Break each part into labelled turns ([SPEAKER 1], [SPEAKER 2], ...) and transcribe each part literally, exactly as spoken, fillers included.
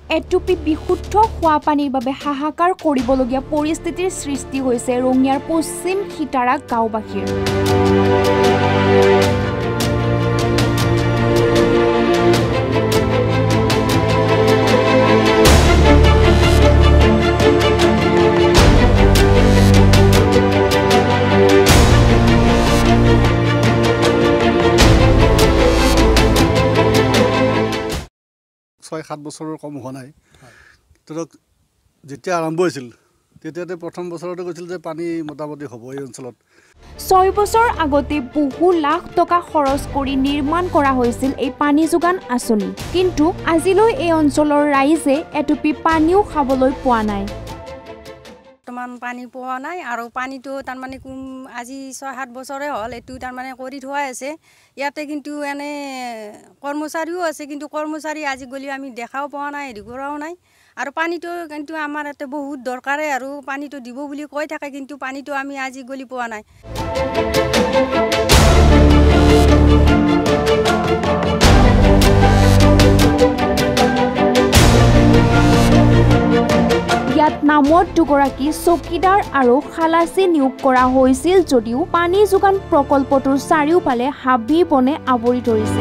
[SPEAKER 1] এটুপি বিশুদ্ধ খোৱা পানীৰ বাবে হাহাকাৰ কৰিবলগীয়া পৰিস্থিতিৰ সৃষ্টি হৈছে ৰঙিয়াৰ পশ্চিম খিতাৰা গাঁওবাসীৰ।
[SPEAKER 2] ছয় সাত বছৰৰ কম হোৱা নাই। ধৰক যেতিয়া আৰম্ভ হৈছিল তেতিয়াতে প্ৰথম বছৰতে কৈছিল যে পানী মোটামুটি হ'ব এই অঞ্চলত।
[SPEAKER 1] ছয় বছৰ আগতে বহু লাখ টকা খৰচ কৰি নিৰ্মাণ কৰা হৈছিল এই পানী যোগান আঁচনি, কিন্তু আজিলৈ এই অঞ্চলৰ ৰাইজে এটুপি পানীও খাবলৈ পোৱা নাই।
[SPEAKER 3] বৰ্তমান পানী পোৱা নাই আৰু পানীটো তাৰমানে আজি ছয় সাত বছৰে হ'ল এইটো তাৰমানে কৰি থোৱা আছে। ইয়াতে কিন্তু এনে কৰ্মচাৰীও আছে, কিন্তু কৰ্মচাৰী আজি গ'লেও আমি দেখাও পোৱা নাই, হেৰি কৰাও নাই। আৰু পানীটো কিন্তু আমাৰ ইয়াতে বহুত দৰকাৰে আৰু পানীটো দিব বুলি কৈ থাকে, কিন্তু পানীটো আমি আজি গলি পোৱা নাই। ইয়াত নামত দুগৰাকী চকীদাৰ আৰু খালাচী নিয়োগ কৰা হৈছিল যদিও পানী যোগান প্ৰকল্পটোৰ চাৰিওফালে হাবি বনে আৱৰি ধৰিছে।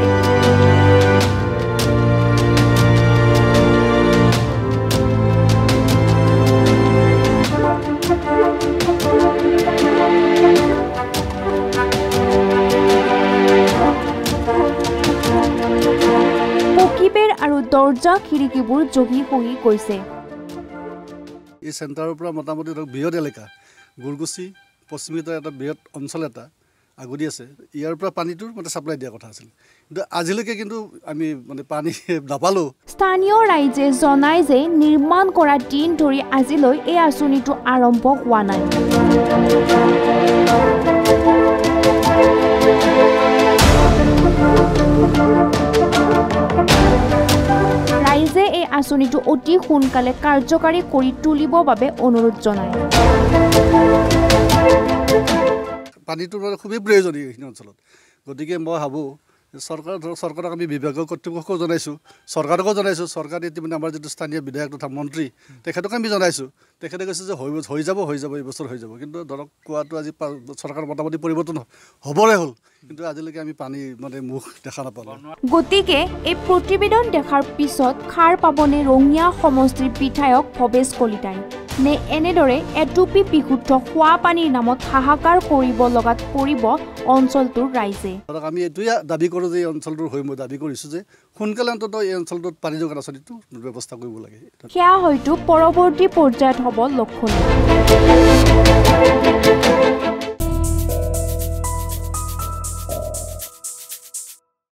[SPEAKER 3] পকীবেৰ আৰু দৰ্জা খিৰিকীবোৰ জহি খহি গৈছে।
[SPEAKER 2] এই চেণ্টাৰৰ পৰা মোটামুটি ধৰক বৃহৎ এলেকা গুৰগুচি পশ্চিমীতৰ এটা বৃহৎ অঞ্চল এটা আগদি আছে। ইয়াৰ পৰা পানীটোৰ মানে ছাপ্লাই দিয়াৰ কথা আছিল, কিন্তু আজিলৈকে কিন্তু আমি মানে পানী নাপালোঁ।
[SPEAKER 1] স্থানীয় ৰাইজে জনায় যে নিৰ্মাণ কৰা দিন ধৰি আজিলৈ এই আঁচনিটো আৰম্ভ হোৱা নাই। ৰাইজে এই আঁচনিটো অতি সোনকালে কাৰ্যকাৰী কৰি তুলিবৰ বাবে অনুৰোধ জনায়।
[SPEAKER 2] পানীটোৰ মানে খুবেই প্ৰয়োজনীয় এইখিনি অঞ্চলত, গতিকে মই ভাবোঁ চৰকাৰ ধৰক চৰকাৰক আমি বিভাগীয় কৰ্তৃপক্ষকো জনাইছোঁ, চৰকাৰকো জনাইছোঁ। চৰকাৰে ইতিমধ্যে আমাৰ যিটো স্থানীয় বিধায়ক তথা মন্ত্ৰী তেখেতক আমি জনাইছোঁ। তেখেতে কৈছে যে হৈ হৈ যাব হৈ যাব এইবছৰ হৈ যাব, কিন্তু ধৰক কোৱাটো আজি চৰকাৰ মোটামুটি পৰিৱৰ্তন হ'বৰে হ'ল, কিন্তু আজিলৈকে আমি পানী মানে মুখ দেখা নাপালোঁ।
[SPEAKER 1] গতিকে এই প্ৰতিবেদন দেখাৰ পিছত খাৰ পাবনে ৰঙিয়া সমষ্টিৰ বিধায়ক ভৱেশ কলিতাই, নে এনেদৰে এটুপি বিশুদ্ধ খোৱা পানীৰ নামত হাহাকাৰ কৰিব লগাত পৰিব অঞ্চলটোৰ ৰাইজে?
[SPEAKER 2] ধৰক আমি এইটোৱে দাবী কৰোঁ যে এই অঞ্চলটোৰ হৈ মই দাবী কৰিছোঁ যে সোনকালে অন্ততঃ এই অঞ্চলটোত পানী যোগান আঁচনিটো ব্যৱস্থা কৰিব লাগে।
[SPEAKER 1] সেয়া হয়তো পৰৱৰ্তী পৰ্যায়ত হ'ব লক্ষণ।